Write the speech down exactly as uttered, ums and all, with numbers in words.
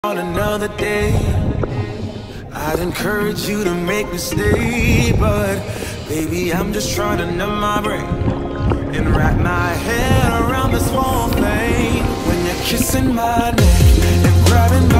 On another day, I'd encourage you to make me stay, but baby, I'm just trying to numb my brain and wrap my head around this whole thing. When you're kissing my neck and grabbing